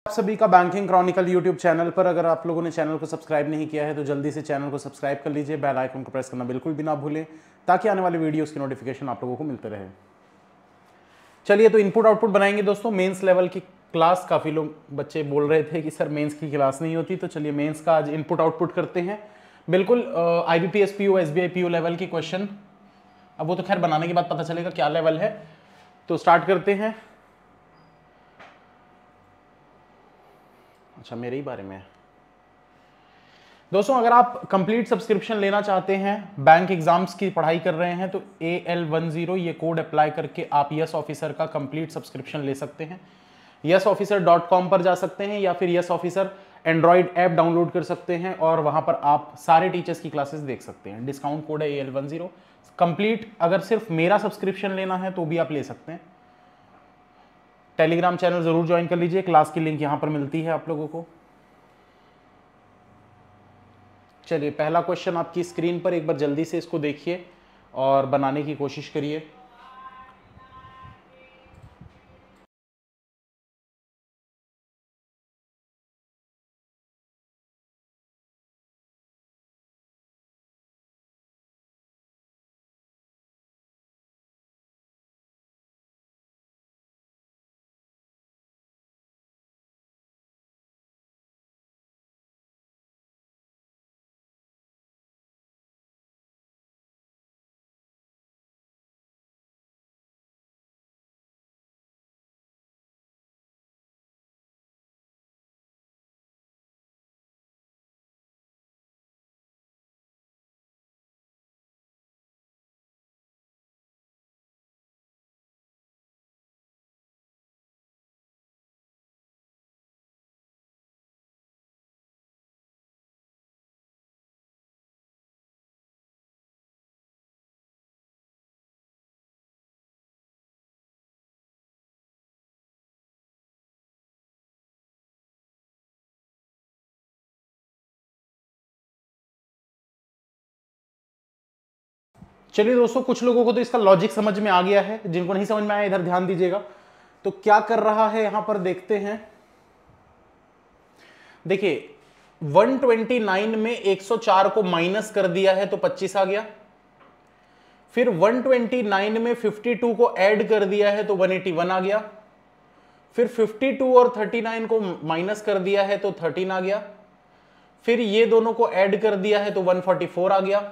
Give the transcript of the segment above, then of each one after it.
सभी का banking Chronicle YouTube channel पर। अगर आप लोगों ने चैनल को सब्सक्राइब नहीं किया है तो जल्दी से चैनल को सब्सक्राइब कर लीजिए, बेल आइकन को प्रेस करना बिल्कुल भी ना भूलें ताकि आने वाले वीडियोस की नोटिफिकेशन आप लोगों को मिलते रहे। चलिए तो इनपुट आउटपुट बनाएंगे दोस्तों मेंस लेवल की क्लास। काफ़ी लोग बच्चे बोल रहे थे कि सर मेंस की क्लास नहीं होती, तो चलिए मेंस का आज इनपुट आउटपुट करते हैं। बिल्कुल IBPS PO SBI PO level की क्वेश्चन। अब वो तो खैर बनाने के बाद पता चलेगा क्या लेवल है। तो स्टार्ट करते हैं। अच्छा, मेरे ही बारे में है दोस्तों। अगर आप कंप्लीट सब्सक्रिप्शन लेना चाहते हैं, बैंक एग्जाम्स की पढ़ाई कर रहे हैं, तो AL10 ये कोड अप्लाई करके आप यस ऑफिसर का कंप्लीट सब्सक्रिप्शन ले सकते हैं। YesOfficer.com पर जा सकते हैं या फिर Yes Officer Android app download कर सकते हैं और वहां पर आप सारे टीचर्स की क्लासेस देख सकते हैं। डिस्काउंट कोड है AL10 कंप्लीट। अगर सिर्फ मेरा सब्सक्रिप्शन लेना है तो भी आप ले सकते हैं। टेलीग्राम चैनल जरूर ज्वाइन कर लीजिए, क्लास की लिंक यहां पर मिलती है आप लोगों को। चलिए पहला क्वेश्चन आपकी स्क्रीन पर, एक बार जल्दी से इसको देखिए और बनाने की कोशिश करिए। चलिए दोस्तों, कुछ लोगों को तो इसका लॉजिक समझ में आ गया है, जिनको नहीं समझ में आया इधर ध्यान दीजिएगा। तो क्या कर रहा है यहां पर देखते हैं। देखिए 129 में 104 को माइनस कर दिया है तो 25 आ गया। फिर 129 में 52 को ऐड कर दिया है तो 181 आ गया। फिर 52 और 39 को माइनस कर दिया है तो 13 आ गया। फिर ये दोनों को ऐड कर दिया है तो 144 आ गया।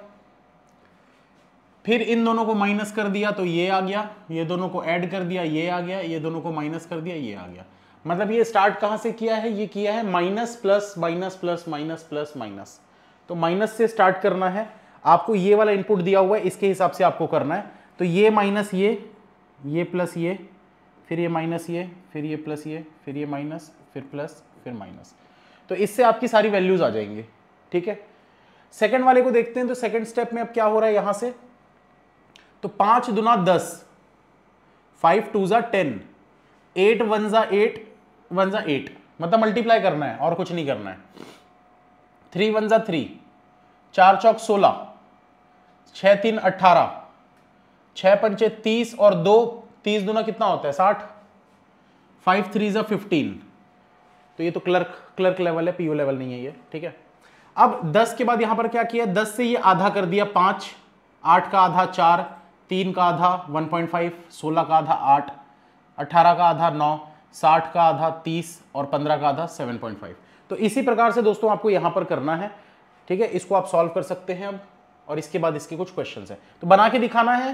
फिर इन दोनों को माइनस कर दिया तो ये आ गया। ये दोनों को ऐड कर दिया, ये आ गया। ये दोनों को माइनस कर दिया, ये आ गया। मतलब ये स्टार्ट कहां से किया है, ये किया है minus plus minus plus minus plus minus. तो माइनस से स्टार्ट करना है आपको। ये वाला इनपुट दिया हुआ है, इसके हिसाब से आपको करना है। तो ये माइनस ये प्लस ये, फिर ये माइनस ये, फिर ये प्लस ये, फिर ये माइनस, फिर प्लस, फिर माइनस। तो इससे आपकी सारी वैल्यूज आ जाएंगी। ठीक है, सेकंड वाले को देखते हैं। तो सेकंड स्टेप में अब क्या हो रहा है यहां से, तो 5 दूना 10, 5 2 जा 10, 8 1 जा 8, 1 जा 8, मतलब मल्टीप्लाई करना है और कुछ नहीं करना है। 3 1 जा 3, 4 चौक 16, 6 3 18, 6 पंचे 30 और 2, 30 दूना कितना होता है 60, 5 3 जा 15। तो ये तो क्लर्क लेवल है, PO लेवल नहीं है ये। ठीक है, अब 10 के बाद यहां पर क्या किया, 10 से ये आधा कर दिया 5, 8 का आधा 4, 3 का आधा 1.5, 16 का आधा 8, 18 का आधा 9, 60 का आधा 30 और 15 का आधा 7.5। तो इसी प्रकार से दोस्तों आपको यहां पर करना है। ठीक है, इसको आप सॉल्व कर सकते हैं अब, और इसके बाद इसके कुछ क्वेश्चंस हैं। तो बना के दिखाना है,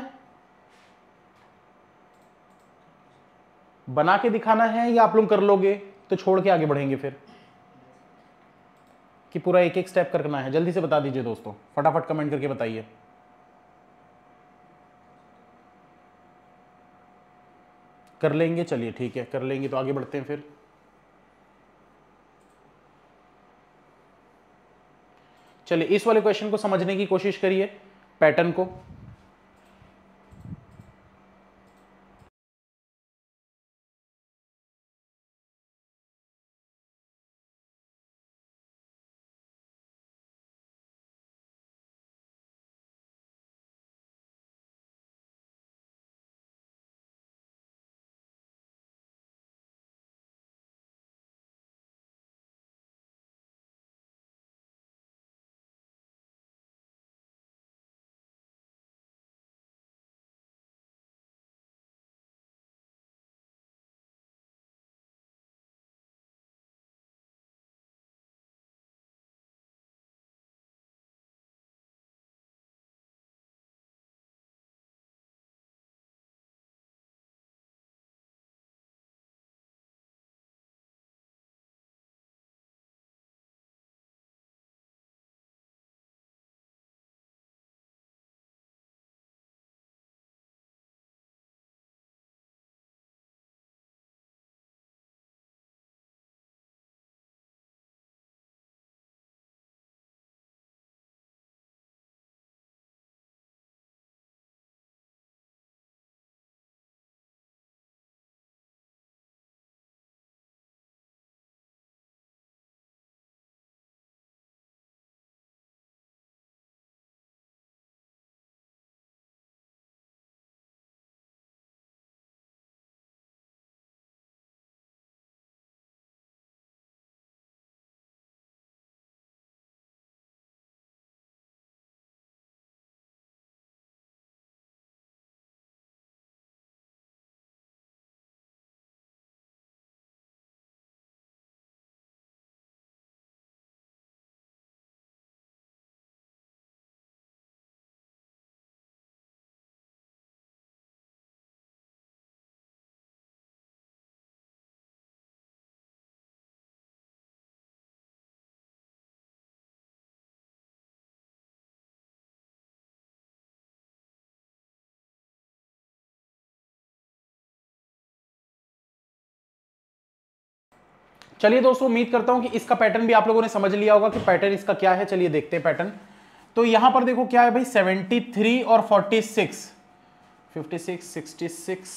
बना के दिखाना है या आप लोग कर लोगे तो छोड़ के आगे बढ़ेंगे फिर, कि पूरा एक एक स्टेप करना है। जल्दी से बता दीजिए दोस्तों, फटाफट कमेंट करके बताइए। कर लेंगे, चलिए ठीक है कर लेंगे, तो आगे बढ़ते हैं फिर। चलिए इस वाले क्वेश्चन को समझने की कोशिश करिए, पैटर्न को। चलिए दोस्तों, उम्मीद करता हूं कि इसका पैटर्न भी आप लोगों ने समझ लिया होगा कि पैटर्न इसका क्या है। चलिए देखते हैं पैटर्न। तो यहां पर देखो क्या है भाई, 73 और 46, 56, 66,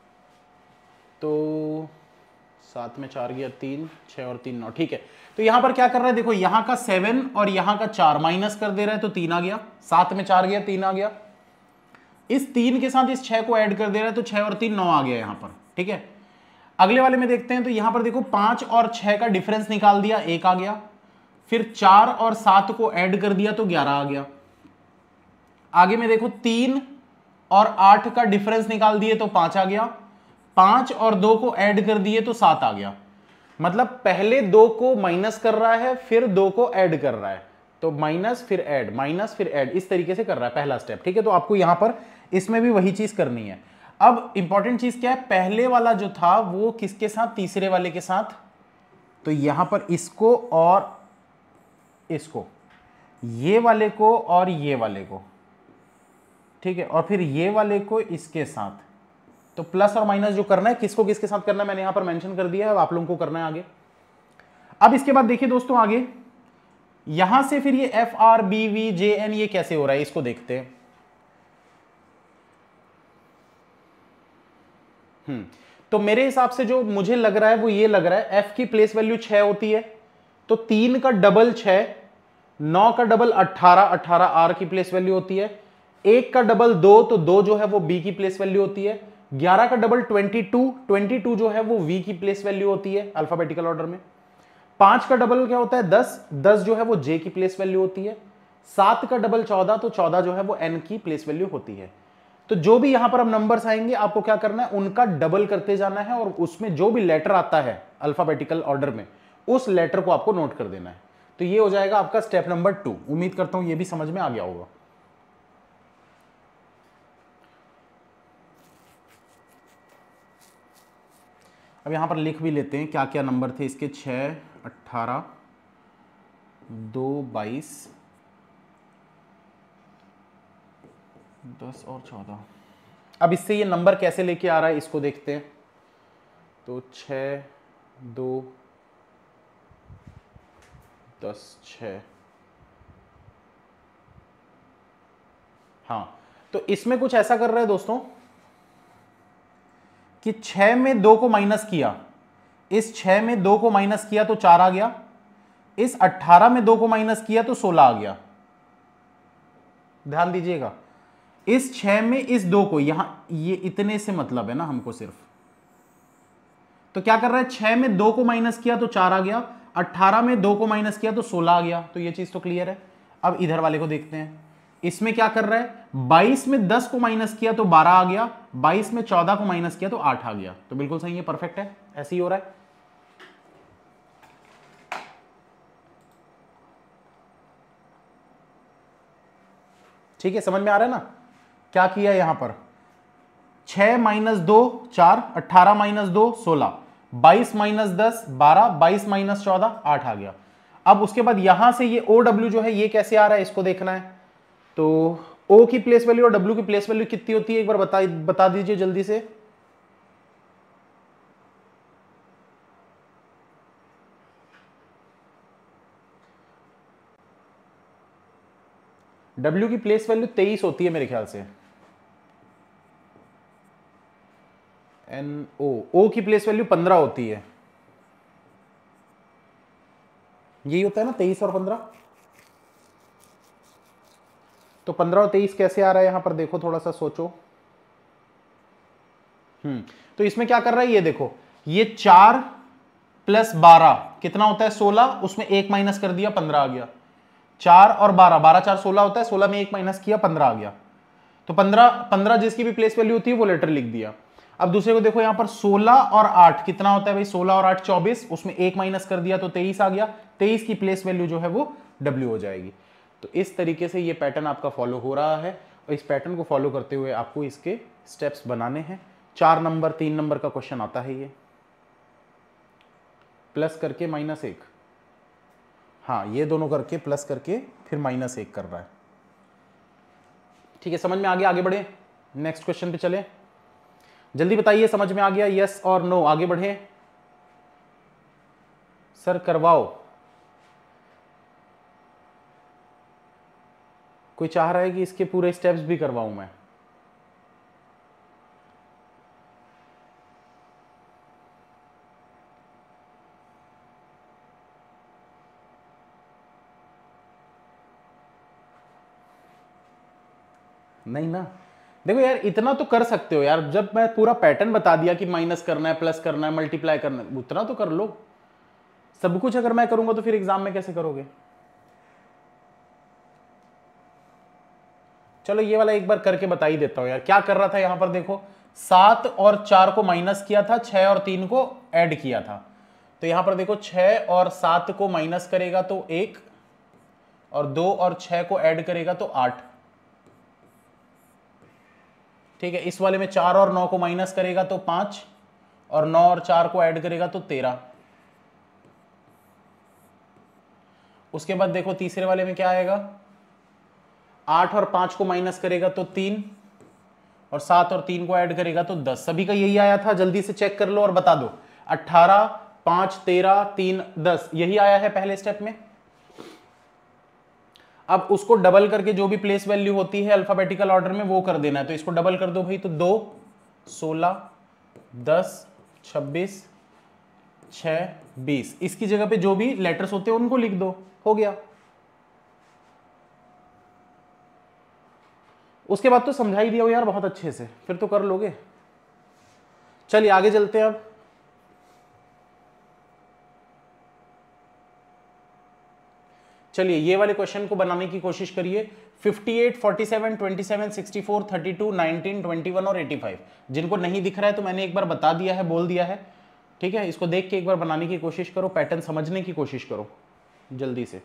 तो 7 में 4 गया 3, 6 और 3 9, ठीक है। तो यहां पर क्या कर रहा है, देखो यहां का 7 और यहां का 4 माइनस कर दे रहा है, तो 3 आ गया, 7 में 4 गया 3 आ गया। इस 3 के साथ इस 6 को ऐड कर दे रहा है, तो 6 और 3 9 आ गया यहां पर, ठीक है। अगले वाले में देखते हैं, तो यहां पर देखो 5 और 6 का डिफरेंस निकाल दिया, 1 आ गया। फिर 4 और 7 को ऐड कर दिया तो 11 आ गया। आगे में देखो 3 और 8 का डिफरेंस निकाल दिए तो 5 आ गया। 5 और 2 को ऐड कर दिए तो 7 आ गया। मतलब पहले 2 को माइनस कर रहा है, फिर 2 को ऐड कर रहा है, तो माइनस फिर ऐड, माइनस फिर ऐड, इस तरीके से कर रहा है पहला स्टेप, ठीक है। तो आपको यहां पर इसमें भी वही चीज करनी है। अब इंपॉर्टेंट चीज क्या है, पहले वाला जो था वो किसके साथ, तीसरे वाले के साथ। तो यहां पर इसको और इसको, ये वाले को और ये वाले को, ठीक है, और फिर ये वाले को इसके साथ। तो प्लस और माइनस जो करना है, किसको किसके साथ करना है मैंने यहां पर मेंशन कर दिया है, अब आप लोगों को करना है आगे। अब इसके बाद देखिए दोस्तों आगे, यहां से फिर ये F R B V J N ये कैसे हो रहा है, इसको देखते हैं। तो मेरे हिसाब से जो मुझे लग रहा है वो ये लग रहा है, एफ की प्लेस वैल्यू 6 होती है, तो 3 का डबल 6, 9 का डबल 18, 18 आर की प्लेस वैल्यू होती है। 1 का डबल 2, तो 2 जो है वो बी की प्लेस वैल्यू होती है। 11 का डबल 22, 22 जो है वो वी की प्लेस वैल्यू होती है अल्फाबेटिकल ऑर्डर में। 5 का डबल क्या होता है 10, 10 जो है वो जे की प्लेस वैल्यू होती है। 7 का डबल 14, तो 14 जो है वो एन की प्लेस वैल्यू होती है। तो जो भी यहां पर अब नंबर्स आएंगे आपको क्या करना है, उनका डबल करते जाना है, और उसमें जो भी लेटर आता है अल्फाबेटिकल ऑर्डर में, उस लेटर को आपको नोट कर देना है। तो ये हो जाएगा आपका स्टेप नंबर 2। उम्मीद करता हूं ये भी समझ में आ गया होगा। अब यहां पर लिख भी लेते हैं क्या क्या नंबर थे इसके, 6, 18, 2, 22, 10 और 14। अब इससे ये नंबर कैसे लेके आ रहा है इसको देखते हैं। तो 6, 2, 10, 6, हाँ। तो इसमें कुछ ऐसा कर रहा है दोस्तों कि 6 में 2 को माइनस किया, इस 6 में 2 को माइनस किया तो 4 आ गया। इस 18 में 2 को माइनस किया तो 16 आ गया। ध्यान दीजिएगा, इस 6 में इस 2 को, यहां ये इतने से मतलब है ना हमको सिर्फ, तो क्या कर रहा है, 6 में 2 को माइनस किया तो 4 आ गया, 18 में 2 को माइनस किया तो 16 आ गया। तो ये चीज तो क्लियर है। अब इधर वाले को देखते हैं, इसमें क्या कर रहा है, 22 में 10 को माइनस किया तो 12 आ गया, 22 में 14 को माइनस किया तो 8 आ गया। तो बिल्कुल सही है, परफेक्ट है, ऐसे ही हो रहा है। ठीक है, समझ में आ रहा है ना क्या किया यहां पर। 6 माइनस 2 4, 18 माइनस 2 16, 22 माइनस 10 12, 22 माइनस 14 8 आ गया। अब उसके बाद यहां से ये OW जो है ये कैसे आ रहा है इसको देखना है। तो O की प्लेस वैल्यू और W की प्लेस वैल्यू कितनी होती है एक बार बता दीजिए जल्दी से। W की प्लेस वैल्यू 23 होती है मेरे ख्याल से। O की प्लेस वैल्यू 15 होती है, यही होता है ना 23 और 15। तो 15 और 23 कैसे आ रहा है यहां पर देखो, थोड़ा सा सोचो। तो इसमें क्या कर रहा है ये देखो, ये 4 प्लस 12 कितना होता है 16, उसमें 1 माइनस कर दिया 15 आ गया। 4 और 12, 12 4 16 होता है, 16 में 1 माइनस किया 15 आ गया। तो 15 जिसकी भी प्लेस वैल्यू होती है वो लेटर लिख दिया। अब दूसरे को देखो यहां पर 16 और 8 कितना होता है भाई, 16 और 8 24, उसमें 1 माइनस कर दिया तो 23 आ गया। 23 की प्लेस वैल्यू जो है वो W हो जाएगी। तो इस तरीके से ये पैटर्न आपका फॉलो हो रहा है, और इस पैटर्न को फॉलो करते हुए आपको इसके स्टेप्स बनाने हैं। 4 नंबर 3 नंबर का क्वेश्चन आता है ये, प्लस करके -1, हाँ ये दोनों करके प्लस करके फिर -1 कर रहा है। ठीक है, समझ में आ गया, आगे बढ़े, नेक्स्ट क्वेश्चन पे चले। जल्दी बताइए समझ में आ गया, यस और नो, आगे बढ़े। सर करवाओ, कोई चाह रहा है कि इसके पूरे स्टेप्स भी करवाऊं मैं? नहीं ना, देखो यार इतना तो कर सकते हो यार, जब मैं पूरा पैटर्न बता दिया कि माइनस करना है, प्लस करना है, मल्टीप्लाई करना है, उतना तो कर लो। सब कुछ अगर मैं करूंगा तो फिर एग्जाम में कैसे करोगे? चलो ये वाला एक बार करके बता ही देता हूं यार, क्या कर रहा था यहां पर देखो, 7 और 4 को माइनस किया था, 6 और 3 को ऐड किया था। तो यहां पर देखो 6 और 7 को माइनस करेगा तो 1, और 2 और 6 को ऐड करेगा तो 8। ठीक है, इस वाले में 4 और 9 को माइनस करेगा तो 5, और 9 और 4 को ऐड करेगा तो 13। उसके बाद देखो तीसरे वाले में क्या आएगा, 8 और 5 को माइनस करेगा तो 3, और 7 और 3 को ऐड करेगा तो 10। सभी का यही आया था, जल्दी से चेक कर लो और बता दो। 18, 5, 13, 3, 10 यही आया है पहले स्टेप में। अब उसको डबल करके जो भी प्लेस वैल्यू होती है अल्फाबेटिकल ऑर्डर में वो कर देना है। तो इसको डबल कर दो भाई, तो 2, 16, 10, 26, 6, 20, इसकी जगह पे जो भी लेटर्स होते हैं उनको लिख दो, हो गया। उसके बाद तो समझा ही दिया हो यार बहुत अच्छे से, फिर तो कर लोगे। चलिए आगे चलते हैं अब। चलिए ये वाले क्वेश्चन को बनाने की कोशिश करिए। 58, 47, 27, 64, 32, 19, 21 और 85। जिनको नहीं दिख रहा है तो मैंने एक बार बता दिया है, बोल दिया है। ठीक है, इसको देख के एक बार बनाने की कोशिश करो, पैटर्न समझने की कोशिश करो जल्दी से।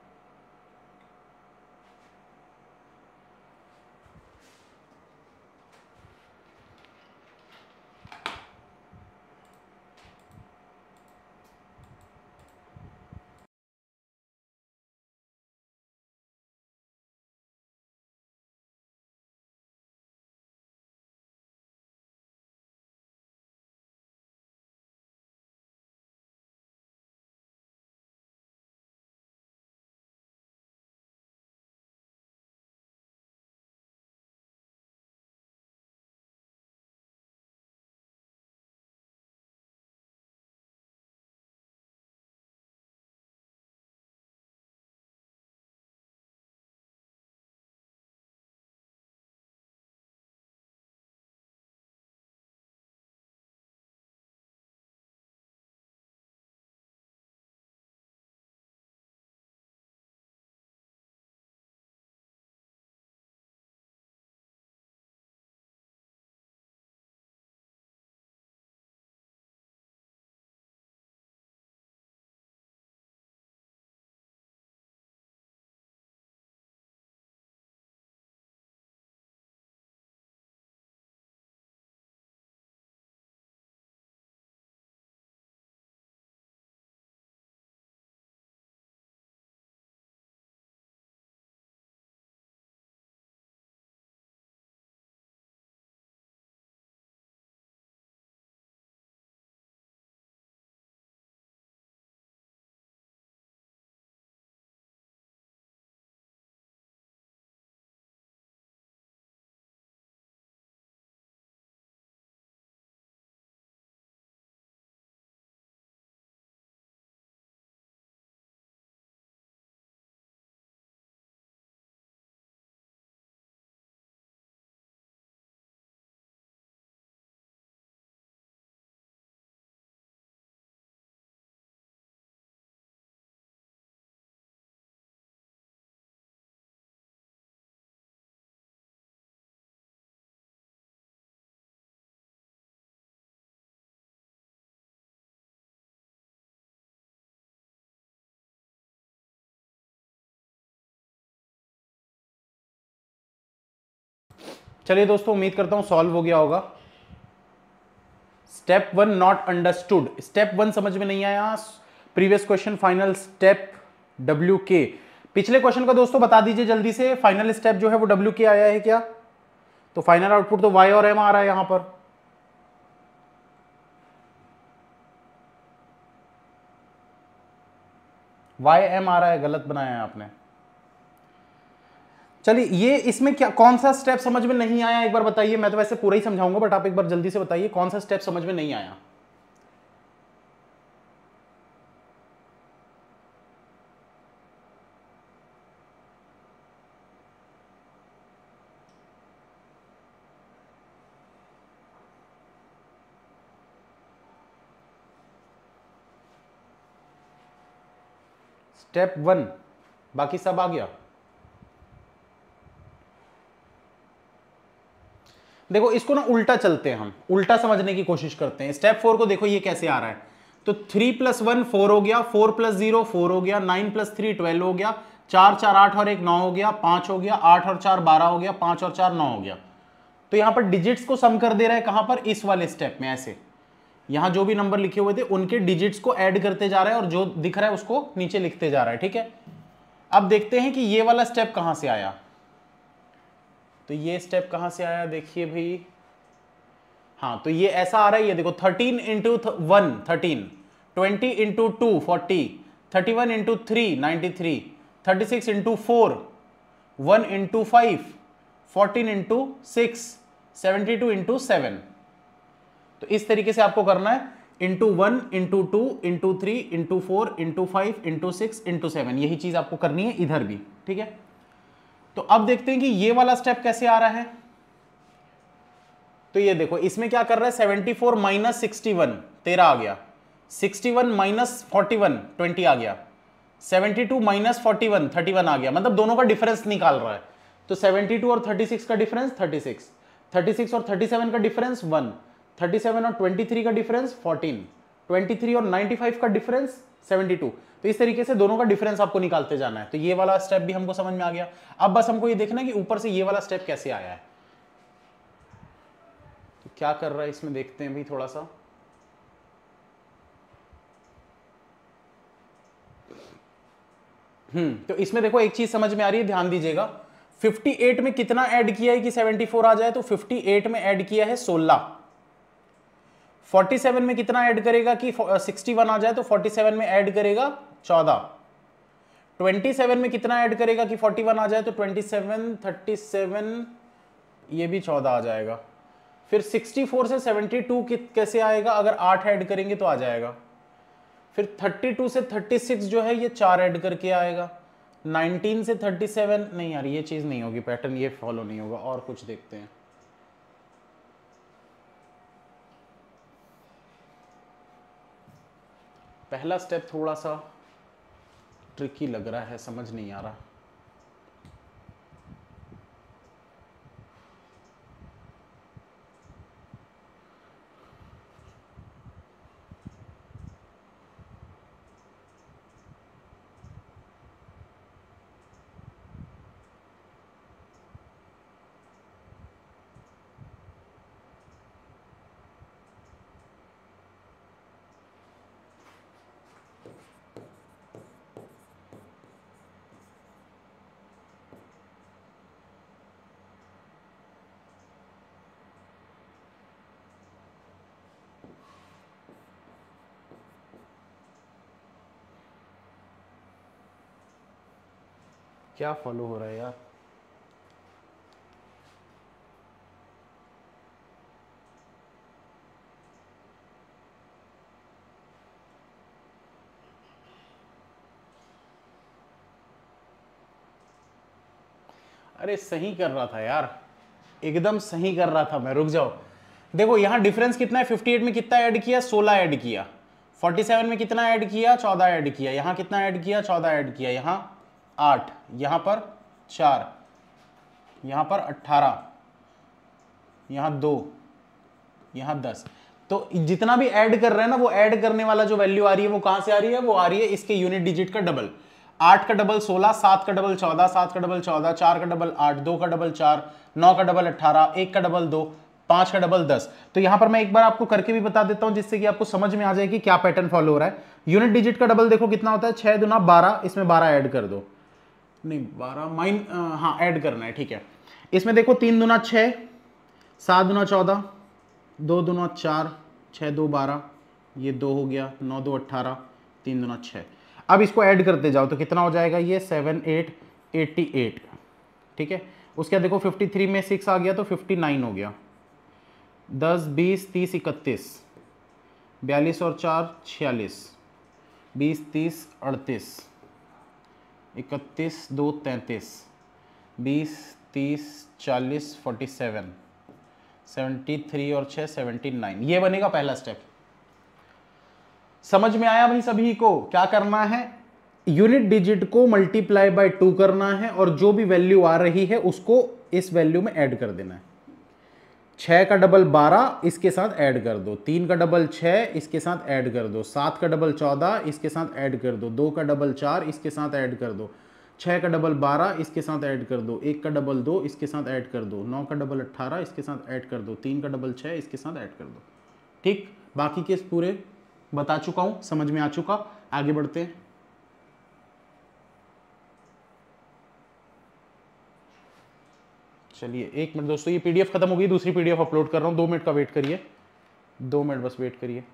चलिए दोस्तों, उम्मीद करता हूं सॉल्व हो गया होगा। स्टेप 1 नॉट अंडरस्टूड, स्टेप 1 समझ में नहीं आया, previous question final step WK। पिछले क्वेश्चन का दोस्तों बता दीजिए जल्दी से, फाइनल स्टेप जो है वो WK आया है क्या? तो फाइनल आउटपुट तो Y और M आ रहा है यहां पर। YM आ रहा है, गलत बनाया है आपने। चलिए ये इसमें क्या कौन सा स्टेप समझ में नहीं आया एक बार बताइए। मैं तो वैसे पूरा ही समझाऊंगा बट आप एक बार जल्दी से बताइए कौन सा स्टेप समझ में नहीं आया। स्टेप 1 बाकी सब आ गया। देखो इसको ना उल्टा चलते हैं, हम उल्टा समझने की कोशिश करते हैं। स्टेप 4 को देखो ये कैसे आ रहा है। तो 3 + 1 4 हो गया, 4 + 0 4 हो गया, 9 + 3 12 हो गया, 4 4 8 और 1 9 हो गया, 5 हो गया, 8 और 4 12 हो गया, 5 और 4 9 हो गया। तो यहां पर डिजिट्स को सम कर दे रहा है, कहां पर, इस वाले स्टेप में। ऐसे यहां जो भी नंबर लिखे हुए थे उनके डिजिट्स को ऐड करते जा रहा है और जो दिख रहा है उसको नीचे लिखते जा रहा है। ठीक है, अब देखते हैं कि ये वाला स्टेप कहां से आया। तो ये स्टेप कहां से आया देखिए भाई। हाँ तो ये ऐसा आ रहा है, ये देखो 13 × 1 13, 20 × 2 40, 31 × 3 93, 36 × 4 1 × 5 14 × 6 72 × 7। तो इस तरीके से आपको करना है, इंटू 1 × 2 × 3 × 4 × 5 × 6 × 7। यही चीज आपको करनी है इधर भी। ठीक है, तो अब देखते हैं कि ये वाला स्टेप कैसे आ रहा है। तो ये देखो इसमें क्या कर रहा है, 74 - 61 13 आ गया, 61 - 41 20 आ गया, 72 - 41 31 आ गया। मतलब दोनों का डिफरेंस निकाल रहा है। तो 72 और 36 का डिफरेंस 36, 36 और 37 का डिफरेंस 1, 37 और 23 का डिफरेंस 14, 23 और 95 का डिफरेंस 72। तो इस तरीके से दोनों का डिफरेंस आपको निकालते जाना है। तो ये वाला स्टेप भी हमको समझ में आ गया। अब बस हमको ये देखना है कि ऊपर से ये वाला स्टेप कैसे आया है। तो क्या कर रहा है इसमें देखते हैं भी थोड़ा सा। तो इसमें देखो एक चीज समझ में आ रही है, ध्यान दीजिएगा। 58 में कितना ऐड किया है कि 74 आ जाए, तो 58 में ऐड किया है 16। 47 में कितना ऐड करेगा कि 61 आ जाए, तो 47 में ऐड करेगा 14। 27 में कितना ऐड करेगा कि 41 आ जाए, तो 27 37 ये भी 14 आ जाएगा। फिर 64 से 72 कैसे आएगा, अगर 8 ऐड करेंगे तो आ जाएगा। फिर 32 से 36 जो है ये 4 ऐड करके आएगा। 19 से 37 नहीं यार, ये चीज नहीं होगी, पैटर्न ये फॉलो नहीं होगा। और कुछ देखते हैं। पहला स्टेप थोड़ा सा ट्रिकी लग रहा है, समझ नहीं आ रहा। क्या फॉलो हो रहा है यार। अरे सही कर रहा था यार, एकदम सही कर रहा था मैं, रुक जाओ। देखो यहां डिफरेंस कितना है, 58 में कितना ऐड किया, 16 ऐड किया। 47 में कितना ऐड किया, 14 ऐड किया। यहां कितना ऐड किया, 14 ऐड किया। यहां 8, यहां पर 4, यहां पर 18, यहां 2, यहां 10। तो जितना भी ऐड कर रहे हैं ना, वो ऐड करने वाला जो वैल्यू आ रही है वो कहां से आ रही है, वो आ रही है इसके यूनिट डिजिट का डबल। 8 का डबल 16, 7 का डबल 14, 7 का डबल 14, 4 का डबल 8, 2 का डबल 4, 9 का डबल 18, 1 का डबल 2, 5 का डबल 10। तो यहां पर मैं एक बार आपको करके भी बता देता हूं, जिससे कि आपको समझ में आ जाए कि क्या पैटर्न फॉलो हो रहा है। यूनिट डिजिट का डबल देखो कितना होता है, 6 दूना 12, इसमें 12 ऐड कर दो, नहीं 12 हाँ ऐड करना है, ठीक है। इसमें देखो 3 दूना 6, 7 दूना 14, 2 दूना 4, 6 2 12, ये 2 हो गया, 9 2 18, 3 दूना 6। अब इसको ऐड करते जाओ तो कितना हो जाएगा ये 7 8 88, ठीक है। उसके बाद देखो 53 में 6 आ गया तो 59 हो गया, 10 20 30 31, 42 और 4 46, 20 30 38, 31 2 33, 20 30 40 47, 73 और 6 79, ये बनेगा पहला स्टेप। समझ में आया भाई सभी को? क्या करना है, यूनिट डिजिट को मल्टीप्लाई बाय 2 करना है और जो भी वैल्यू आ रही है उसको इस वैल्यू में ऐड कर देना है। 6 का डबल 12 इसके साथ ऐड कर दो, 3 का डबल 6 इसके साथ ऐड कर दो, 7 का डबल 14 इसके साथ ऐड कर दो, 2 का डबल 4 इसके साथ ऐड कर दो, 6 का डबल 12 इसके साथ ऐड कर दो, 1 का डबल 2 इसके साथ ऐड कर दो, 9 का डबल 18 इसके साथ ऐड कर दो, 3 का डबल 6 इसके साथ ऐड कर दो। ठीक, बाकी केस पूरे बता चुका हूं, समझ में आ चुका। आगे बढ़ते हैं। चलिए 1 मिनट दोस्तों, ये पीडीएफ खत्म हो गई, दूसरी पीडीएफ अपलोड कर रहा हूं, 2 मिनट का वेट करिए, 2 मिनट बस वेट करिए।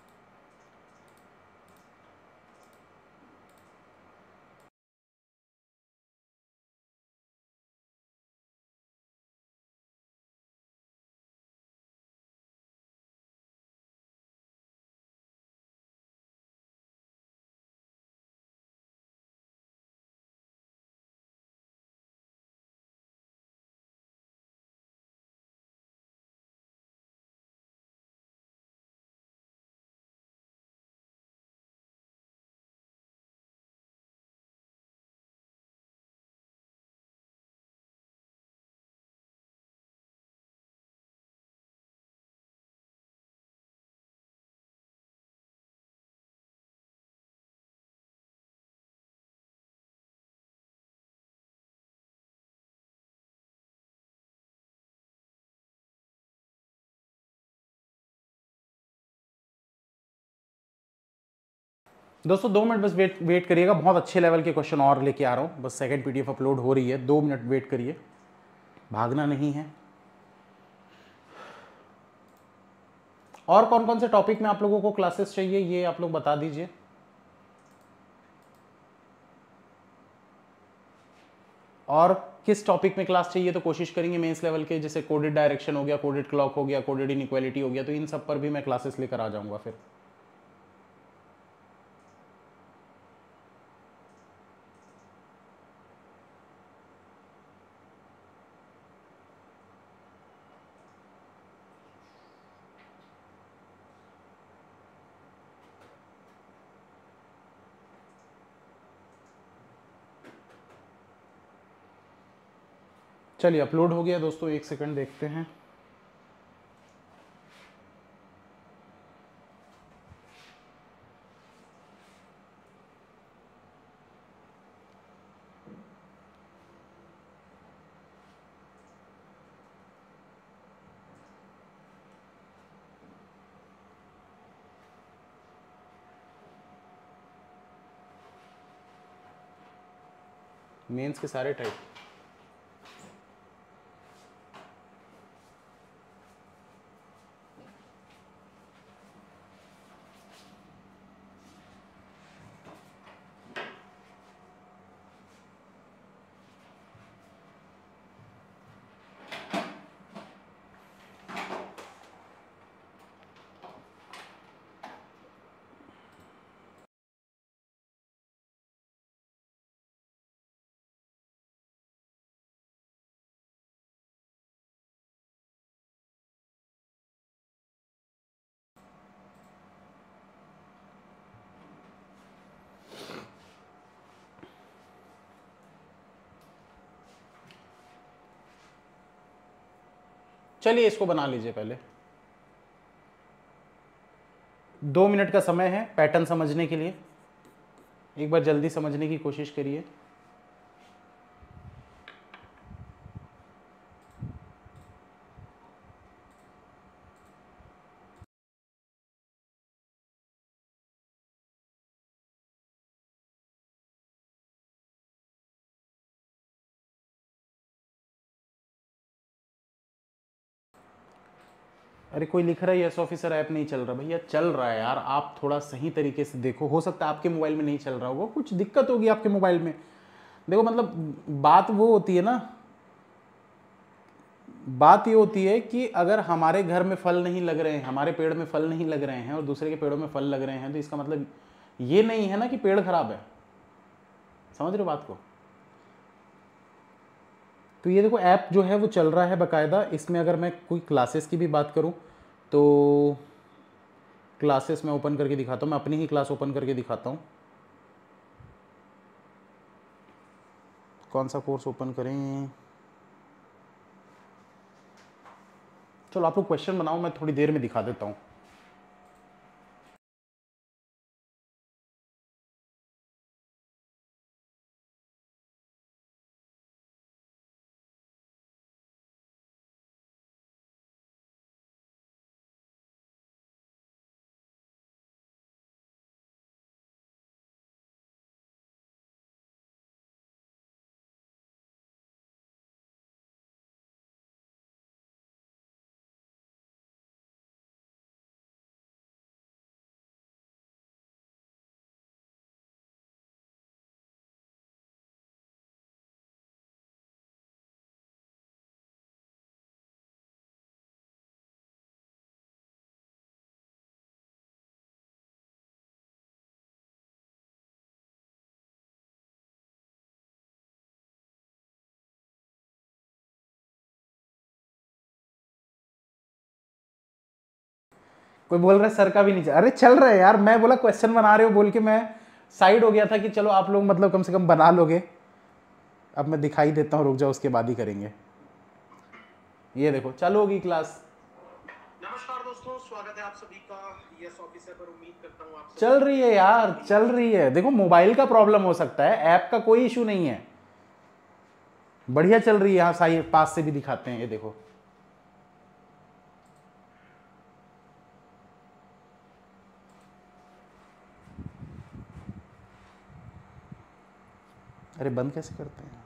दोस्तों 2 मिनट बस वेट करिएगा, बहुत अच्छे लेवल के क्वेश्चन और लेके आ रहा हूँ, बस सेकंड पीडीएफ अपलोड हो रही है, 2 मिनट वेट करिए, भागना नहीं है। और कौन कौन से टॉपिक में आप लोगों को क्लासेस चाहिए ये आप लोग बता दीजिए। और किस टॉपिक में क्लास चाहिए, तो कोशिश करेंगे मेंस लेवल के, जैसे कोडेड डायरेक्शन हो गया, कोडेड क्लॉक हो गया, कोडेड इनइक्वालिटी हो गया, तो इन सब पर भी मैं क्लासेस लेकर आ जाऊंगा फिर। चलिए अपलोड हो गया दोस्तों, 1 सेकंड देखते हैं। मेंस के सारे टाइप, चलिए इसको बना लीजिए पहले। 2 मिनट का समय है पैटर्न समझने के लिए, एक बार जल्दी समझने की कोशिश करिए। अरे कोई लिख रहा है यस ऑफिसर ऐप नहीं चल रहा। भैया चल रहा है यार, आप थोड़ा सही तरीके से देखो, हो सकता है आपके मोबाइल में नहीं चल रहा होगा, कुछ दिक्कत होगी आपके मोबाइल में। देखो मतलब बात वो होती है ना, बात ये होती है कि अगर हमारे घर में फल नहीं लग रहे हैं, हमारे पेड़ में फल नहीं लग रहे हैं और दूसरे के पेड़ों में फल लग रहे हैं, तो इसका मतलब ये नहीं है ना कि पेड़ खराब है। समझ रहे हो बात को? तो ये देखो ऐप जो है वो चल रहा है बकायदा। इसमें अगर मैं कोई क्लासेस की भी बात करूं तो क्लासेस मैं ओपन करके दिखाता हूं, मैं अपनी ही क्लास ओपन करके दिखाता हूं। कौन सा कोर्स ओपन करें? चलो आप लोग क्वेश्चन बनाओ, मैं थोड़ी देर में दिखा देता हूं। कोई बोल रहा है सर का भी नहीं चल, अरे चल रहा है यार, मैं बोला क्वेश्चन बना रहे हो बोल के मैं साइड हो गया था कि चलो आप लोग मतलब कम से कम बना लोगे। अब मैं दिखाई देता हूँ, रुक जाओ, उसके बाद ही करेंगे। ये देखो चालू होगी क्लास। नमस्कार दोस्तों, स्वागत है आप सभी का यस ऑफिसर पर। उम्मीद करता हूँ आप चल रही है यार, चल रही है। देखो मोबाइल का प्रॉब्लम हो सकता है, ऐप का कोई इशू नहीं है, बढ़िया चल रही है। यहाँ साइड पास से भी दिखाते हैं, ये देखो। अरे बंद कैसे करते हैं?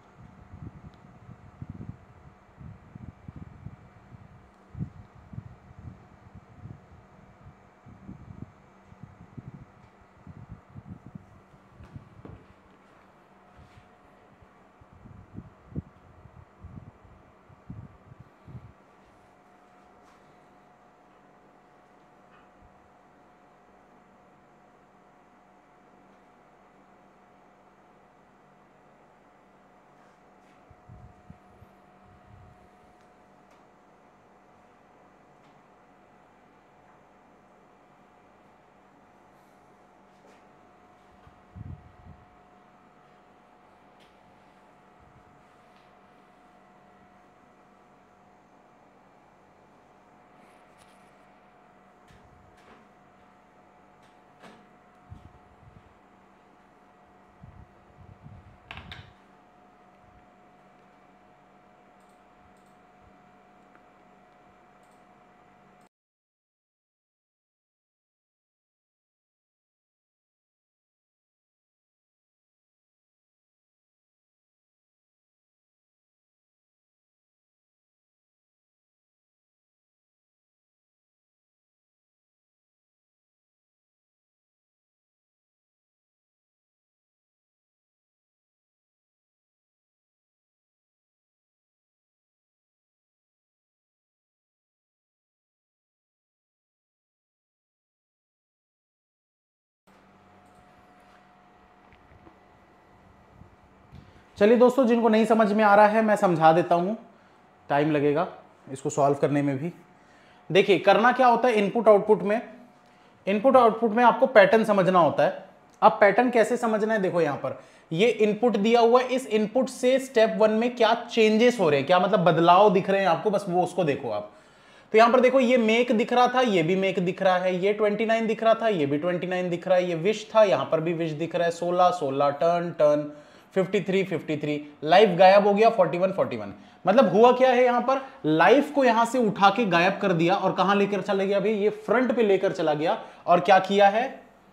चलिए दोस्तों, जिनको नहीं समझ में आ रहा है मैं समझा देता हूं, टाइम लगेगा इसको सॉल्व करने में भी। देखिए करना क्या होता है, इनपुट आउटपुट में, इनपुट आउटपुट में आपको पैटर्न समझना होता है। अब पैटर्न कैसे समझना है, देखो यहां पर ये इनपुट दिया हुआ है, इस इनपुट से स्टेप 1 में क्या चेंजेस हो रहे हैं, क्या मतलब बदलाव दिख रहे हैं आपको, बस वो उसको देखो आप। तो यहां पर देखो ये मेक दिख रहा था, ये भी मेक दिख रहा है, ये 29 दिख रहा था, ये भी 29 दिख रहा है, ये विश था, यहां पर भी विश दिख रहा है, 16 16, टर्न टर्न, 53 53, लाइफ गायब हो गया, 41 41। मतलब हुआ क्या है, यहां पर लाइफ को यहां से उठा के गायब कर दिया और कहां लेकर चला गया भाई, ये फ्रंट पे लेकर चला गया। और क्या किया है,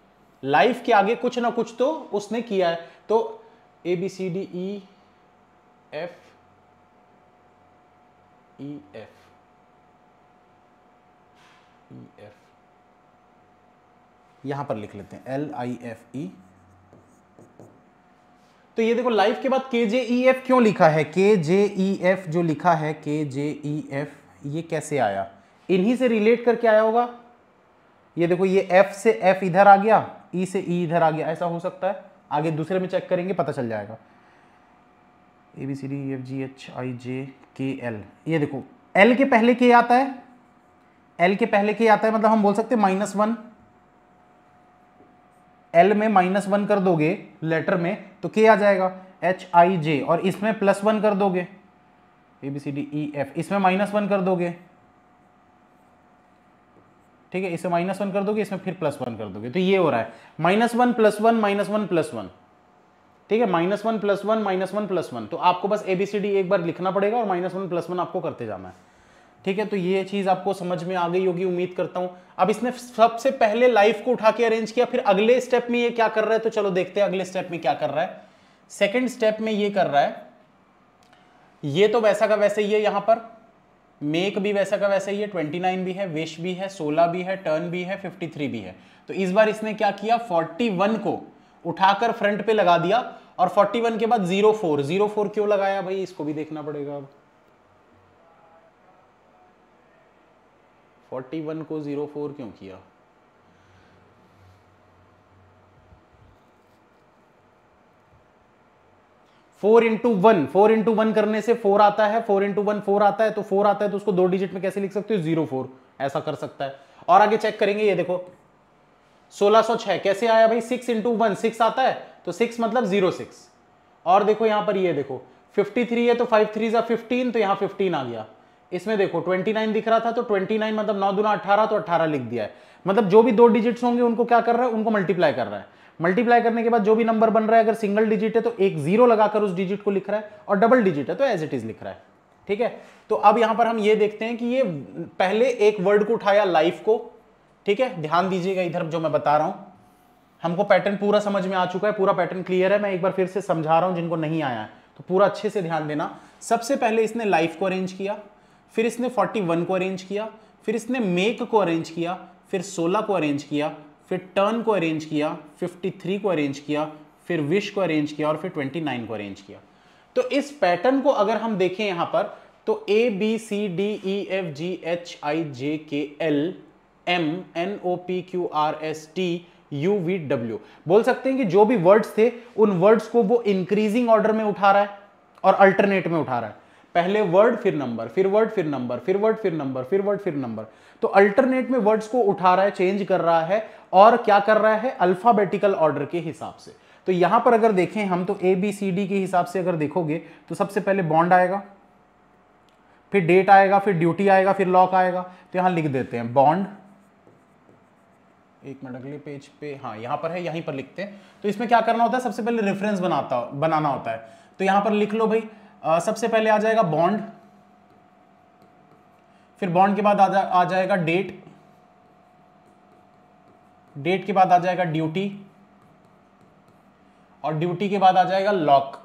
लाइफ के आगे कुछ ना कुछ तो उसने किया है। तो ABCDEF EF, LIFE, यहां पर लिख लेते हैं LIFE। तो ये देखो लाइफ के बाद KJEF क्यों लिखा है, KJEF जो लिखा है KJEF, ये कैसे आया, इन्हीं से रिलेट करके आया होगा। ये देखो ये F से F इधर आ गया, E से E इधर आ गया, ऐसा हो सकता है। आगे दूसरे में चेक करेंगे पता चल जाएगा। ABCDEFGHIJKL, ये देखो L के पहले K आता है, L के पहले K आता है, मतलब हम बोल सकते हैं -1। L में -1 कर दोगे लेटर में तो K आ जाएगा, HIJ, और इसमें +1 कर दोगे ABCDEF, इसमें -1 कर दोगे, ठीक है, इसे -1 कर दोगे, इसमें फिर +1 कर दोगे, तो ये हो रहा है -1 +1 -1 +1, ठीक है, -1 +1 -1 +1। तो आपको बस ABCD एक बार लिखना पड़ेगा और -1 +1 आपको करते जाना है, ठीक है। तो ये चीज आपको समझ में आ गई होगी, उम्मीद करता हूं। अब इसने सबसे पहले लाइफ को उठा के अरेंज किया, फिर अगले स्टेप में ये क्या कर रहा है, तो चलो देखते हैं अगले स्टेप में क्या कर रहा है। सेकंड स्टेप में ये कर रहा है, ये तो वैसा का वैसे ही है, यहां पर मेक भी वैसा का वैसा ही है, 29 भी है, विश भी है, 16 भी है, टर्न भी है, 53 भी है। तो इस बार इसने क्या किया, 41 को उठाकर फ्रंट पे लगा दिया, और 41 के बाद 04 क्यों लगाया भाई, इसको भी देखना पड़ेगा। अब 41 को 04 क्यों किया, फोर इंटू वन करने से 4 आता है, 4 इंटू 1 4 आता है, तो 4 आता है तो उसको 2 डिजिट में कैसे लिख सकते हो, 04, ऐसा कर सकता है। और आगे चेक करेंगे, ये देखो 1606 कैसे आया भाई, 6 इंटू 1 6 आता है, तो 6 मतलब 06। और देखो यहां पर, ये देखो 53 है तो 5 3 15, तो यहां 15 आ गया। इसमें देखो 29 दिख रहा था, तो 29 मतलब 9 दूना 18, तो 18 लिख दिया है। मतलब जो भी 2 डिजिट्स होंगे उनको क्या कर रहा है, उनको मल्टीप्लाई कर रहा है। मल्टीप्लाई करने के बाद जो भी नंबर बन रहा है, अगर सिंगल डिजिट है तो एक 0 लगाकर उस डिजिट को लिख रहा है, और डबल डिजिट है तो एज इट इज लिख रहा है, ठीक है। तो अब यहां पर हम ये देखते हैं कि ये पहले एक वर्ड को उठाया, लाइफ को, ठीक है। ध्यान दीजिएगा इधर जो मैं बता रहा हूं, हमको पैटर्न पूरा समझ में आ चुका है, पूरा पैटर्न क्लियर है। मैं एक बार फिर से समझा रहा हूं जिनको नहीं आया है, तो पूरा अच्छे से ध्यान देना। सबसे पहले इसने लाइफ को अरेंज किया, फिर इसने 41 को अरेंज किया, फिर इसने मेक को अरेंज किया, फिर 16 को अरेंज किया, फिर टर्न को अरेंज किया, 53 को अरेंज किया, फिर विश को अरेंज किया, और फिर 29 को अरेंज किया। तो इस पैटर्न को अगर हम देखें यहां पर, तो ABCDEFGHIJKL MNOPQRSTUVW बोल सकते हैं कि जो भी वर्ड्स थे उन वर्ड्स को वो इंक्रीजिंग ऑर्डर में उठा रहा है और अल्टरनेट में उठा रहा है। पहले वर्ड फिर नंबर, फिर वर्ड फिर नंबर, फिर वर्ड फिर नंबर, फिर वर्ड फिर नंबर। तो अल्टरनेट में वर्ड्स को उठा रहा है, चेंज कर रहा है, और क्या कर रहा है, अल्फाबेटिकल ऑर्डर के हिसाब से। तो यहां पर अगर देखें हम, तो ABCD के हिसाब से अगर देखोगे तो सबसे पहले बॉन्ड आएगा, फिर डेट आएगा, फिर ड्यूटी आएगा, फिर लॉक आएगा। तो यहां लिख देते हैं बॉन्ड, एक मिनट अगले पेज पे, हाँ यहां पर है, यहीं पर लिखते हैं। तो इसमें क्या करना होता है, सबसे पहले रेफरेंस बनाना होता है। तो यहां पर लिख लो भाई, सबसे पहले आ जाएगा बॉन्ड, फिर बॉन्ड के बाद आ जाएगा डेट, डेट के बाद आ जाएगा ड्यूटी, और ड्यूटी के बाद आ जाएगा लॉक,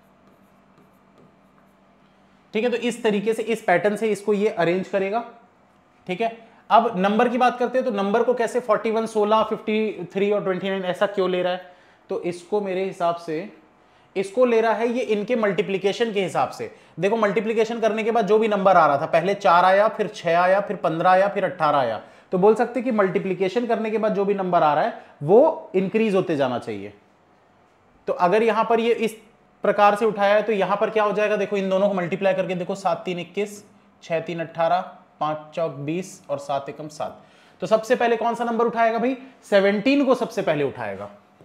ठीक है। तो इस तरीके से, इस पैटर्न से इसको ये अरेंज करेगा, ठीक है। अब नंबर की बात करते हैं, तो नंबर को कैसे 41, 16, 53 और 29 ऐसा क्यों ले रहा है, तो इसको मेरे हिसाब से इसको ले रहा है ये इनके मल्टीप्लिकेशन के हिसाब से। देखो मल्टीप्लिकेशन करने के बाद जो भी नंबर आ रहा था, पहले 4 आया, फिर 6 आया, फिर 15 आया, फिर 18 आया, तो बोल सकते कि मल्टीप्लिकेशन करने के बाद जो भी नंबर आ रहा है वो इंक्रीज होते जाना चाहिए। तो अगर यहां पर ये इस प्रकार से उठाया है, तो यहां पर क्या हो जाएगा, देखो इन दोनों को मल्टीप्लाई करके देखो, 7 3 21, 6 3 18, 5 4 20 और 7 1 7। तो सबसे पहले कौन सा नंबर उठाएगा भाई, 17 को सबसे पहले उठाएगा।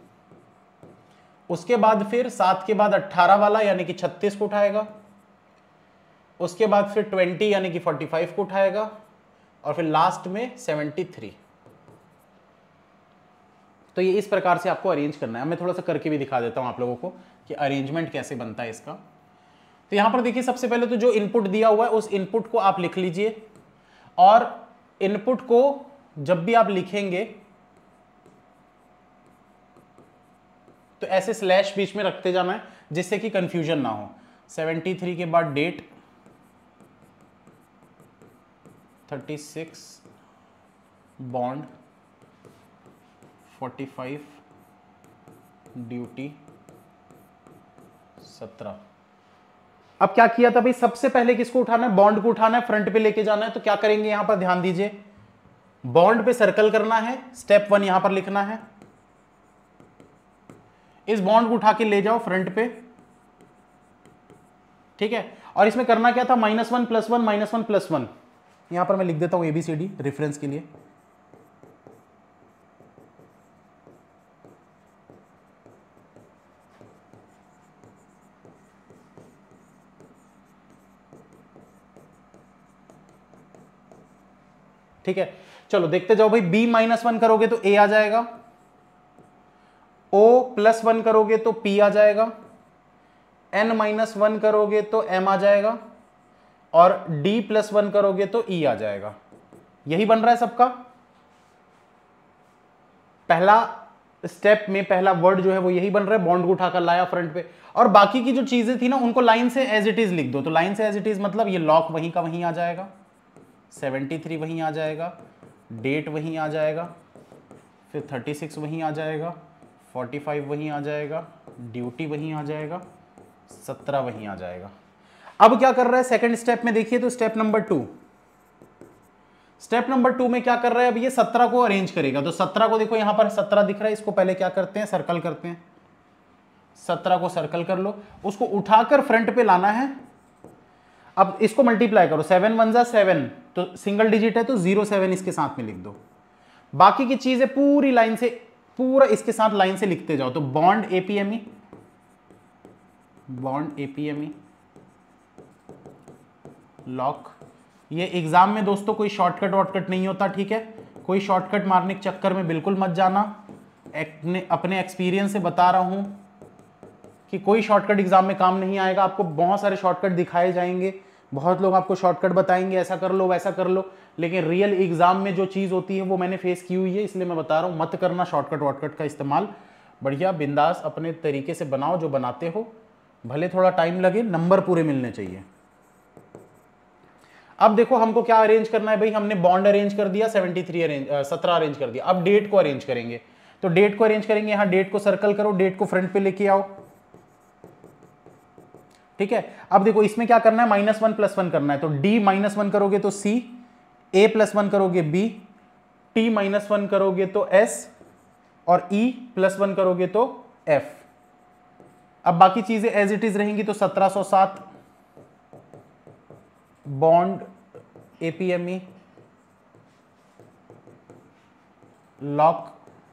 उसके बाद फिर 7 के बाद 18 वाला यानी कि 36 को उठाएगा। उसके बाद फिर 20 यानी कि 45 को उठाएगा, और फिर लास्ट में 73। तो ये इस प्रकार से आपको अरेंज करना है। मैं थोड़ा सा करके भी दिखा देता हूं आप लोगों को कि अरेंजमेंट कैसे बनता है इसका। तो यहां पर देखिए, सबसे पहले तो जो इनपुट दिया हुआ है उस इनपुट को आप लिख लीजिए, और इनपुट को जब भी आप लिखेंगे तो ऐसे स्लैश बीच में रखते जाना है जिससे कि कंफ्यूजन ना हो। 73 के बाद डेट, 36 बॉन्ड 45, ड्यूटी 17। अब क्या किया था भाई, सबसे पहले किसको उठाना है, बॉन्ड को उठाना है, फ्रंट पे लेके जाना है। तो क्या करेंगे यहां पर, ध्यान दीजिए, बॉन्ड पे सर्कल करना है, स्टेप 1 यहां पर लिखना है, इस बॉन्ड को उठा के ले जाओ फ्रंट पे, ठीक है। और इसमें करना क्या था, -1 +1 -1 +1, यहां पर मैं लिख देता हूं ABCD रेफरेंस के लिए। ठीक है, चलो देखते जाओ भाई, B -1 करोगे तो A आ जाएगा, O +1 करोगे तो P आ जाएगा, N -1 करोगे तो M आ जाएगा, और D +1 करोगे तो E आ जाएगा। यही बन रहा है सबका। पहला स्टेप में पहला वर्ड जो है वो यही बन रहा है, बॉन्ड को उठाकर लाया फ्रंट पे, और बाकी की जो चीजें थी ना उनको लाइन से एज इट इज लिख दो। तो लाइन से एज इट इज मतलब ये लॉक वहीं का वहीं आ जाएगा, 73 वहीं आ जाएगा, डेट वहीं आ जाएगा, फिर 36 वहीं आ जाएगा, 45 वहीं आ जाएगा, ड्यूटी वहीं आ जाएगा, 17 वहीं आ जाएगा। अब क्या कर रहा है सेकंड स्टेप में, देखिए तो स्टेप नंबर 2, स्टेप नंबर 2 में क्या कर रहा है, अब ये 17 को अरेंज करेगा। तो 17 को देखो यहां पर 17 दिख रहा है, इसको पहले क्या करते हैं, सर्कल करते हैं, 17 को सर्कल कर लो, उसको उठाकर फ्रंट पे लाना है। अब इसको मल्टीप्लाई करो, 7 1 7, तो सिंगल डिजिट है तो 07 इसके साथ में लिख दो। बाकी की चीजें पूरी लाइन से, पूरा इसके साथ लाइन से लिखते जाओ। तो bond APME, bond APME, lock. ये एग्जाम में दोस्तों कोई शॉर्टकट वॉर्टकट नहीं होता, ठीक है, कोई शॉर्टकट मारने के चक्कर में बिल्कुल मत जाना। अपने एक्सपीरियंस से बता रहा हूं कि कोई शॉर्टकट एग्जाम में काम नहीं आएगा। आपको बहुत सारे शॉर्टकट दिखाए जाएंगे, बहुत लोग आपको शॉर्टकट बताएंगे, ऐसा कर लो वैसा कर लो, लेकिन रियल एग्जाम में जो चीज़ होती है वो मैंने फेस की हुई है, इसलिए मैं बता रहा हूँ मत करना शॉर्टकट वॉर्टकट का इस्तेमाल। बढ़िया बिंदास अपने तरीके से बनाओ जो बनाते हो, भले थोड़ा टाइम लगे, नंबर पूरे मिलने चाहिए। अब देखो हमको क्या अरेंज करना है भाई, हमने बॉन्ड अरेंज कर दिया, 17 अरेंज कर दिया। अब डेट को अरेंज करेंगे, तो डेट को अरेंज करेंगे, यहां डेट को सर्कल करो, डेट को फ्रंट पे लेके आओ, ठीक है। अब देखो इसमें क्या करना है, -1 +1 करना है। तो D -1 करोगे तो C, A +1 करोगे B, T -1 करोगे तो S, और E +1 करोगे तो F। अब बाकी चीजें एज इट इज रहेंगी। तो 1707 बॉन्ड APME, लॉक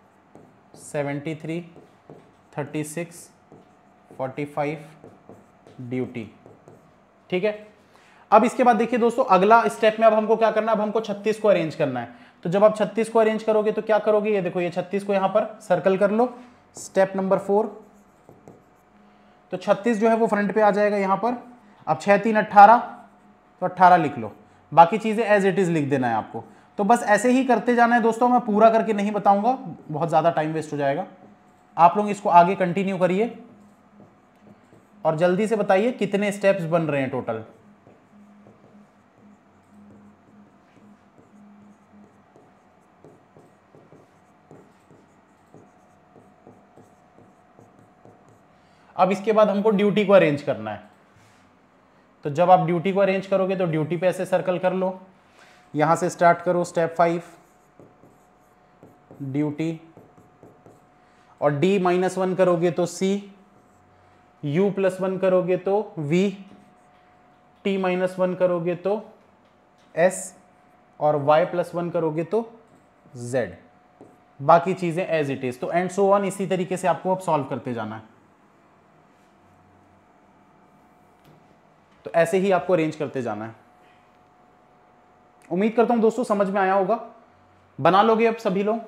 73 36 45 ड्यूटी, ठीक है। अब इसके बाद देखिए दोस्तों अगला स्टेप में अब हमको क्या करना है, अब हमको 36 को अरेंज करना है। तो जब आप 36 को अरेंज करोगे तो क्या करोगे, ये देखो ये 36 को यहां पर सर्कल कर लो, स्टेप नंबर 4। तो 36 जो है वो फ्रंट पे आ जाएगा यहां पर। अब 6 3 18, तो 18 लिख लो, बाकी चीजें एज इट इज लिख देना है आपको। तो बस ऐसे ही करते जाना है दोस्तों, मैं पूरा करके नहीं बताऊंगा, बहुत ज्यादा टाइम वेस्ट हो जाएगा। आप लोग इसको आगे कंटिन्यू करिए और जल्दी से बताइए कितने स्टेप्स बन रहे हैं टोटल। अब इसके बाद हमको ड्यूटी को अरेंज करना है। तो जब आप ड्यूटी को अरेंज करोगे तो ड्यूटी पे ऐसे सर्कल कर लो, यहां से स्टार्ट करो, स्टेप 5 ड्यूटी, और D -1 करोगे तो C, U +1 करोगे तो V, T -1 करोगे तो S, और Y +1 करोगे तो Z। बाकी चीजें एज इट इज। तो एंड सो ऑन, इसी तरीके से आपको अब सॉल्व करते जाना है। तो ऐसे ही आपको अरेंज करते जाना है। उम्मीद करता हूं दोस्तों समझ में आया होगा। बना लोगे अब सभी लोग,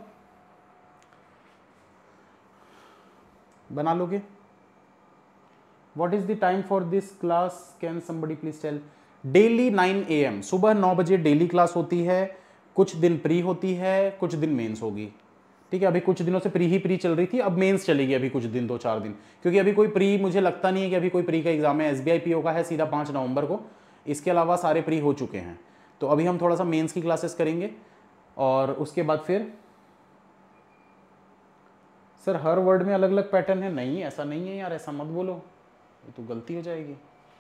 बना लोगे। What is the time for this class? Can somebody please tell? Daily 9 AM, सुबह 9 बजे डेली क्लास होती है। कुछ दिन प्री होती है, कुछ दिन मेंस होगी, ठीक है। अभी कुछ दिनों से प्री चल रही थी, अब मेंस चलेगी अभी कुछ दिन, 2-4 दिन, क्योंकि अभी कोई प्री मुझे लगता नहीं है कि अभी कोई प्री का एग्जाम है। SBI PO का है सीधा 5 नवंबर को, इसके अलावा सारे प्री हो चुके हैं। तो अभी हम थोड़ा सा मेंस की क्लासेस करेंगे। और उसके बाद फिर सर हर वर्ड में अलग अलग पैटर्न है, नहीं ऐसा नहीं है यार, ऐसा मत बोलो, ये तो गलती हो जाएगी।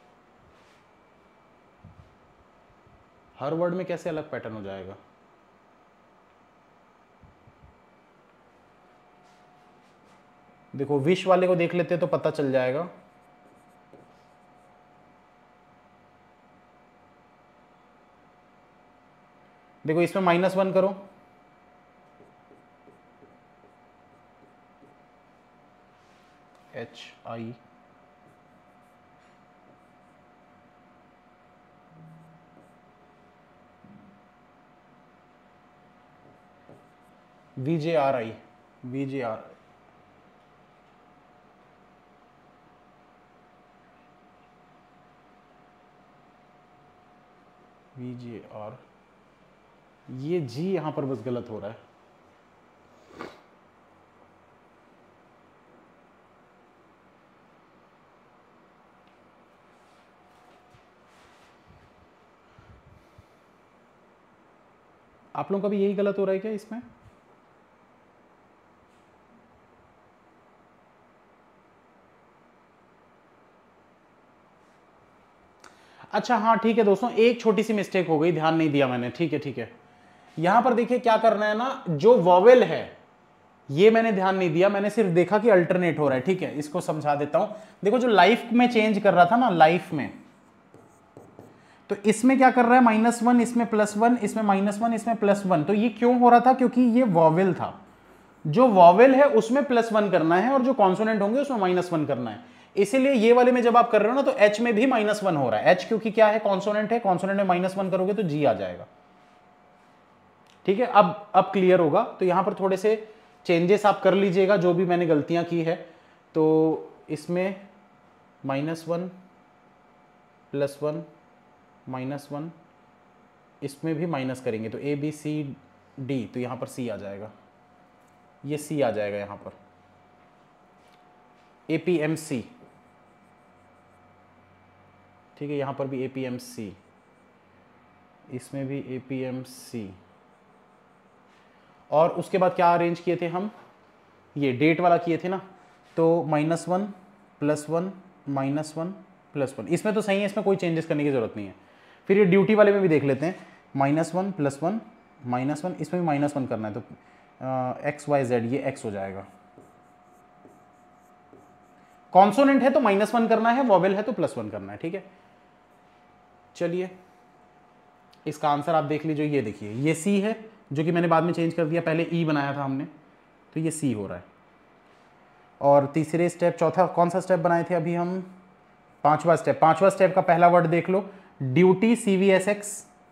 हर वर्ड में कैसे अलग पैटर्न हो जाएगा? देखो विश वाले को देख लेते तो पता चल जाएगा। देखो इसमें -1 करो, HI VJRI VJR VJR, ये जी यहां पर बस गलत हो रहा है। आप लोगों का भी यही गलत हो रहा है क्या इसमें? अच्छा हाँ ठीक है दोस्तों, एक छोटी सी मिस्टेक हो गई, ध्यान नहीं दिया मैंने, ठीक है ठीक है। यहां पर देखिए क्या करना है ना, जो वॉवेल है ये मैंने ध्यान नहीं दिया, मैंने सिर्फ देखा कि अल्टरनेट हो रहा है, ठीक है। इसको समझा देता हूं। देखो जो लाइफ में चेंज कर रहा था ना, लाइफ में, तो इसमें क्या कर रहा है, -1, इसमें +1, इसमें -1, इसमें +1। तो ये क्यों हो रहा था? क्योंकि ये वॉवेल था। जो वॉवेल है उसमें +1 करना है और जो कॉन्सोनेंट होंगे उसमें -1 करना है। इसीलिए ये वाले में जब आप कर रहे हो ना, तो H में भी -1 हो रहा है। H क्योंकि क्या है, कॉन्सोनेंट है, कॉन्सोनेंट में -1 करोगे तो G आ जाएगा, ठीक है। अब क्लियर होगा। तो यहां पर थोड़े से चेंजेस आप कर लीजिएगा, जो भी मैंने गलतियां की है। तो इसमें -1 +1 -1, इसमें भी माइनस करेंगे तो ABCD, तो यहां पर C आ जाएगा, ये C आ जाएगा यहां पर, APMC, ठीक है। यहां पर भी APMC, इसमें भी APMC। और उसके बाद क्या अरेंज किए थे हम, ये डेट वाला किए थे ना, तो -1 +1 -1 +1, इसमें तो सही है, इसमें कोई चेंजेस करने की जरूरत नहीं है। फिर ये ड्यूटी वाले में भी देख लेते हैं, -1 +1 -1, इसमें भी -1 करना है, तो XYZ, ये X हो जाएगा। कॉन्सोनेंट है तो -1 करना है, वॉवेल है तो +1 करना है, ठीक है। चलिए इसका आंसर आप देख लीजिए, ये देखिए ये C है, जो कि मैंने बाद में चेंज कर दिया, पहले E बनाया था हमने, तो ये C हो रहा है। और तीसरे स्टेप, चौथा कौन सा स्टेप बनाए थे अभी हम, पांचवा स्टेप का पहला वर्ड देख लो, ड्यूटी CVSX,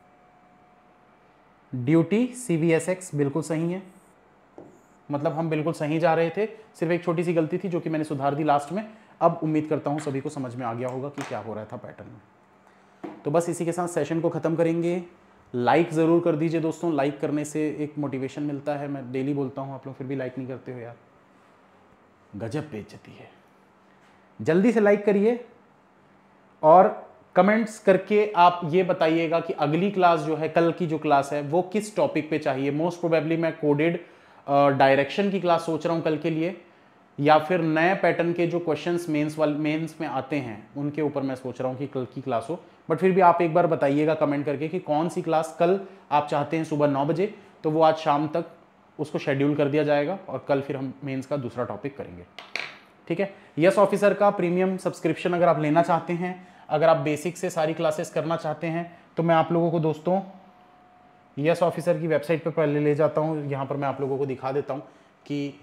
ड्यूटी CVSX बिल्कुल सही है, मतलब हम बिल्कुल सही जा रहे थे, सिर्फ एक छोटी सी गलती थी जो कि मैंने सुधार दी लास्ट में। अब उम्मीद करता हूं सभी को समझ में आ गया होगा कि क्या हो रहा था पैटर्न में। तो बस इसी के साथ सेशन को ख़त्म करेंगे। लाइक ज़रूर कर दीजिए दोस्तों, लाइक करने से एक मोटिवेशन मिलता है, मैं डेली बोलता हूँ, आप लोग फिर भी लाइक नहीं करते हो यार, गजब बेइज्जती है। जल्दी से लाइक करिए और कमेंट्स करके आप ये बताइएगा कि अगली क्लास जो है, कल की जो क्लास है वो किस टॉपिक पे चाहिए। मोस्ट प्रोबेबली मैं कोडेड डायरेक्शन की क्लास सोच रहा हूँ कल के लिए, या फिर नए पैटर्न के जो क्वेश्चंस मेंस में आते हैं उनके ऊपर मैं सोच रहा हूँ कि कल की क्लास हो। बट फिर भी आप एक बार बताइएगा कमेंट करके कि कौन सी क्लास कल आप चाहते हैं सुबह 9 बजे, तो वो आज शाम तक उसको शेड्यूल कर दिया जाएगा और कल फिर हम मेंस का दूसरा टॉपिक करेंगे, ठीक है। यस ऑफिसर का प्रीमियम सब्सक्रिप्शन अगर आप लेना चाहते हैं, अगर आप बेसिक से सारी क्लासेस करना चाहते हैं, तो मैं आप लोगों को दोस्तों यस ऑफिसर की वेबसाइट पर पहले ले जाता हूं। यहां पर मैं आप लोगों को दिखा देता हूं कि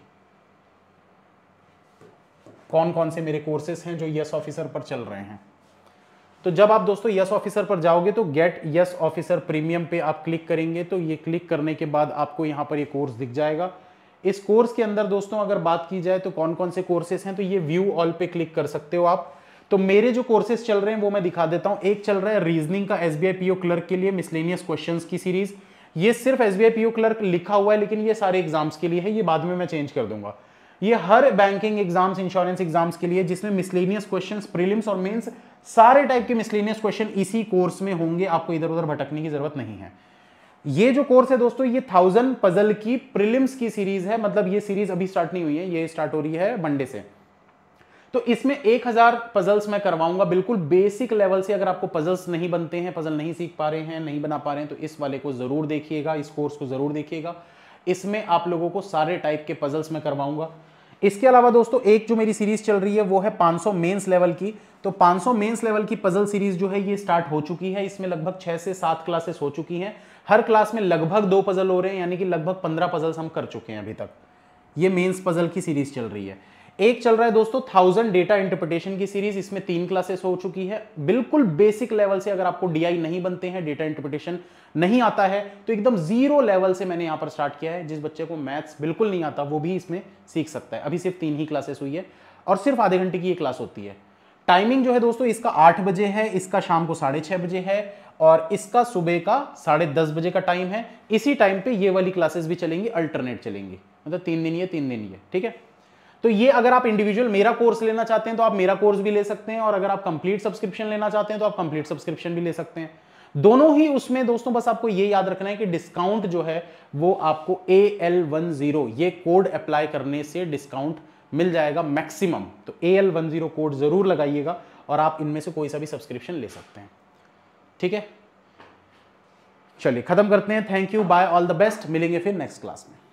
कौन कौन से मेरे कोर्सेस हैं जो यस ऑफिसर पर चल रहे हैं। तो जब आप दोस्तों यस ऑफिसर पर जाओगे तो गेट यस ऑफिसर प्रीमियम पे आप क्लिक करेंगे, तो ये क्लिक करने के बाद आपको यहां पर ये कोर्स दिख जाएगा। इस कोर्स के अंदर दोस्तों अगर बात की जाए तो कौन कौन से कोर्सेस हैं, तो ये व्यू ऑल पे क्लिक कर सकते हो आप। तो मेरे जो कोर्सेज चल रहे हैं वो मैं दिखा देता हूं। एक चल रहा है रीजनिंग का SBI PO क्लर्क के लिए मिसलेनियस क्वेश्चंस की सीरीज। ये सिर्फ SBI PO क्लर्क लिखा हुआ है, लेकिन ये सारे एग्जाम्स के लिए है, ये बाद में मैं चेंज कर दूंगा। ये हर बैंकिंग एग्जाम्स, इंश्योरेंस एग्जाम्स के लिए, जिसमें मिसलेनियस क्वेश्चंस, प्रीलिम्स और मेंस, सारे टाइप के मिसलेनियस क्वेश्चन इसी कोर्स में होंगे, आपको इधर उधर भटकने की जरूरत नहीं है। ये जो कोर्स है दोस्तों, ये 1000 पजल की प्रीलिम्स की सीरीज है, मतलब ये सीरीज अभी स्टार्ट नहीं हुई है, ये स्टार्ट हो रही है मंडे से। तो इसमें 1000 पजल्स मैं करवाऊंगा बिल्कुल बेसिक लेवल से। अगर आपको पजल्स नहीं बनते हैं, पजल नहीं सीख पा रहे हैं, नहीं बना पा रहे हैं, तो इस वाले को जरूर देखिएगा, इस कोर्स को जरूर देखिएगा। इसमें आप लोगों को सारे टाइप के पजल्स मैं करवाऊंगा। इसके अलावा दोस्तों एक जो मेरी सीरीज चल रही है वो है 500 मेंस लेवल की। तो 500 मेंस लेवल की पजल सीरीज जो है ये स्टार्ट हो चुकी है। इसमें लगभग 6 से 7 क्लासेस हो चुकी हैं। हर क्लास में लगभग 2 पजल हो रहे हैं, यानी कि लगभग 15 पजल्स हम कर चुके हैं अभी तक। ये मेंस पजल की सीरीज चल रही है। एक चल रहा है दोस्तों 1000 डेटा इंटरप्रिटेशन की सीरीज, इसमें 3 क्लासेस हो चुकी है। बिल्कुल बेसिक लेवल से, अगर आपको डीआई नहीं बनते हैं, डेटा इंटरप्रिटेशन नहीं आता है, तो एकदम जीरो लेवल से मैंने यहां पर स्टार्ट किया है। जिस बच्चे को मैथ्स बिल्कुल नहीं आता वो भी इसमें सीख सकता है। अभी सिर्फ 3 ही क्लासेस हुई है और सिर्फ आधे घंटे की ये क्लास होती है। टाइमिंग जो है दोस्तों इसका 8 बजे है, इसका शाम को 6:30 बजे है और इसका सुबह का 10:30 बजे का टाइम है। इसी टाइम पे ये वाली क्लासेस भी चलेंगी, अल्टरनेट चलेंगी, मतलब 3 दिन ये 3 दिन ये, ठीक है। तो ये अगर आप इंडिविजुअल मेरा कोर्स लेना चाहते हैं तो आप मेरा कोर्स भी ले सकते हैं, और अगर आप कंप्लीट सब्सक्रिप्शन लेना चाहते हैं तो आप कंप्लीट सब्सक्रिप्शन भी ले सकते हैं। दोनों ही उसमें दोस्तों बस आपको ये याद रखना है कि डिस्काउंट जो है वो आपको AL10 ये कोड अप्लाई करने से डिस्काउंट मिल जाएगा मैक्सिमम। तो AL10 कोड जरूर लगाइएगा और आप इनमें से कोई सा भी सब्सक्रिप्शन ले सकते हैं, ठीक है। चलिए खत्म करते हैं। Thank you, bye, all the best. मिलेंगे फिर नेक्स्ट क्लास में।